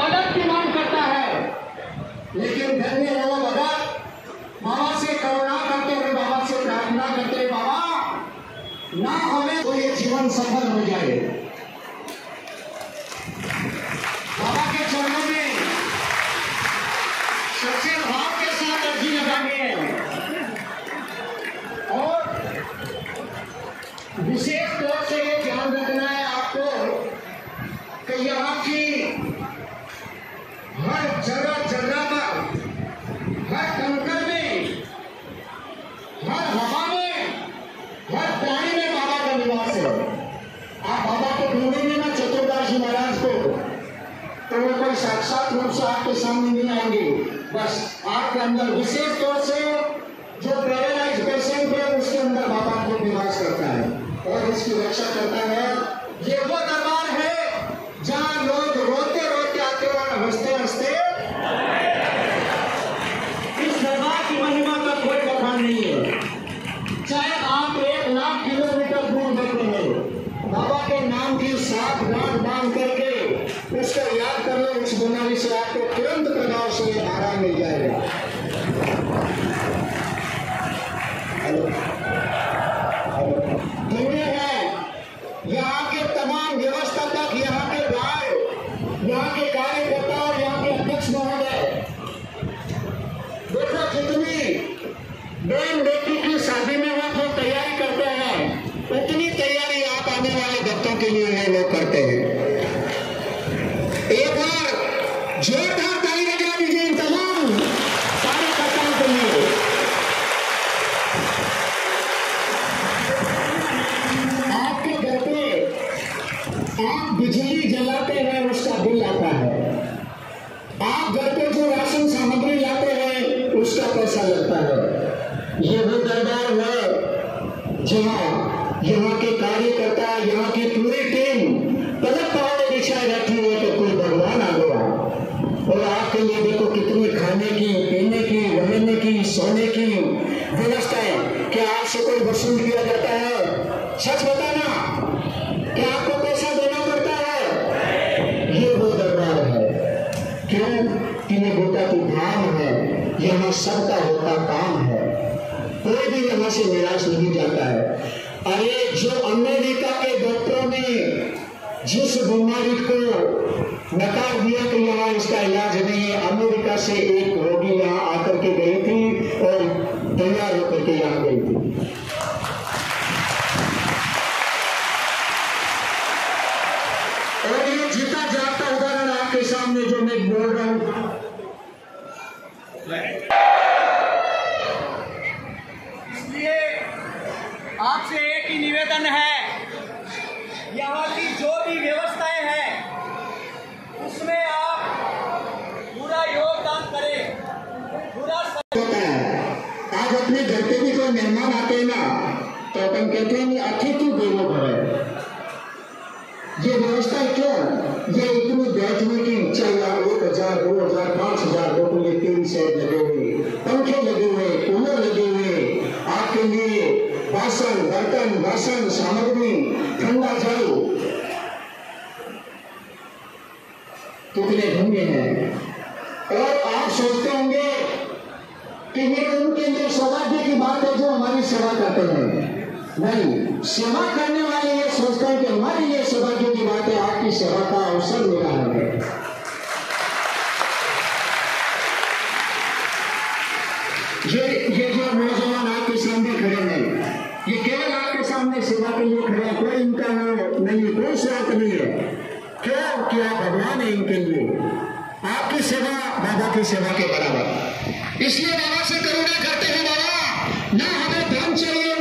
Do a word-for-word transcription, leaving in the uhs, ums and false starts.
मदद की मांग करता है, लेकिन धन्य है वो भगत बाबा से करुणा करते हुए, बाबा से प्रार्थना करते हुए, बाबा ना हमें तो ये जीवन सफल हो जाए। बाबा के चरणों में सच्चे भाव के साथ अर्जी लगाएंगे और विशेष तौर से ये ध्यान रखना है आपको कि यहाँ की हर जगह जगह पर, हर कंकर में, हर हवा में, हर पानी में बाबा का निवास है। आप बाबा को ढूंढेंगे ना चतुर्दास जी महाराज को, तो वो कोई साक्षात रूप से आपके सामने नहीं आएंगे। बस आपके अंदर विशेष तौर से जो पैरालाइज पेशेंट है उसके अंदर बाबा को निवास करता है और इसकी रक्षा करता है। ये वो दरबार है जहाँ लोग रोते रोते आते और हंसते हंसते। इस दरबार की महिमा का कोई बखान नहीं है। चाहे आप एक लाख किलोमीटर दूर बैठे हैं, बाबा के नाम की साथ गांठ बांध करके उसको याद कर लो, उस बीमारी से आपको तुरंत प्रभाव से आराम मिल जाएगा। धन्य है यहाँ के तमाम व्यवस्थापक, यहाँ के गाय, यहाँ के कार्यकर्ता और यहाँ के अध्यक्ष महोदय। देखो कितनी बहन बेटी की शादी में वो जो तैयारी करते हैं, उतनी तैयारी आप आने वाले भक्तों के लिए ये लोग करते हैं। एक बार जोरदार ताली बजा दीजिए इन तमाम कार्यकर्ताओं के लिए। आपके घर पे आप बिजली जलाते हैं उसका बिल आता है, आप घर पे जो राशन सामग्री लाते हैं उसका पैसा लगता है। ये वो दरबार है जहाँ यहाँ के कार्यकर्ता, यहाँ की पूरी टीम पलक पहाड़े बिछाए रहती है तो कोई भगवान आ गया। और आपके लिए देखो कितनी खाने की, पीने की, रहने की, सोने की व्यवस्थाएं। क्या आपसे कोई वसूल किया जाता है? सच बताना, क्या आपको पैसा देना पड़ता है? ये वो दरबार है। क्यों? तीन गोटा की धाम है, यहाँ सबका होता काम है, कोई भी यहाँ से निराश नहीं जाता है। अरे जो अमेरिका के डॉक्टरों ने जिस बीमारी को नकार दिया कि यहाँ इसका इलाज नहीं है, अमेरिका से एक रोगी यहाँ आकर के गई थी और तैयार होकर के यहाँ गई थी। और ये जीता जागता उदाहरण आपके सामने जो मैं बोल रहा हूं। इसलिए आपसे एक ही निवेदन है, यहाँ की जो भी व्यवस्थाएं हैं उसमें आप पूरा योगदान करें, पूरा होता है। आज अपने घर पे भी कोई मेहमान आते हैं ना तो अपन कहते हैं अतिथि देवो भव। ये व्यवस्था क्यों? ये इतनी बैठने की इच्छा, एक हजार दो हजार पांच हजार लोगों के तीन सेट लगे हुए, पंखे लगे हुए, कूलर लगे हुए, आपके लिए बासन, बर्तन, बासन, सामग्री, ठंडा जल, कितने धन्य हैं। और आप सोचते होंगे कि ये उनके लिए सौभाग्य की बात है जो हमारी सेवा करते हैं। नहीं, सेवा करने वाले ये सोचते हैं कि हमारे लिए सौभाग्य की बात है, आपकी सेवा का अवसर मिला है। ये ये जो नौजवान आपके सामने खड़े हैं, ये केवल आपके सामने सेवा के लिए खड़े हैं, कोई इनका नहीं, कोई स्वार्थ नहीं है। क्यों? क्या भगवान है इनके लिए। आपकी सेवा बाबा की सेवा के बराबर। इसलिए बाबा से करुणा करते हैं, बाबा ना हमें धन चाहिए,